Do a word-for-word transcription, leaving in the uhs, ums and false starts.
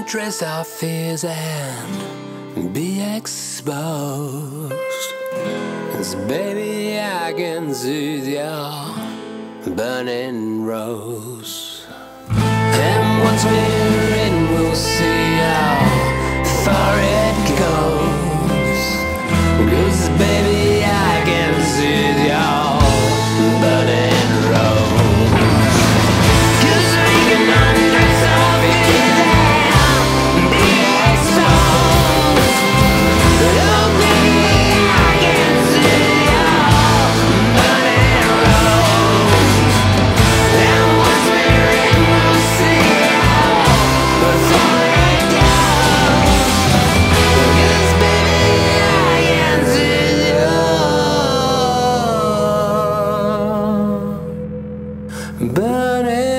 dress our fears and be exposed. 'Cause baby, I can soothe your burning rose. And once we're in, we'll see how far it goes. 'Cause baby, I can soothe your burning rose. 'Cause we can undress our fears and be exposed. Oh baby, I can soothe your burning rose. And once we're in, we'll see how far it goes. 'Cause baby, I can soothe your burning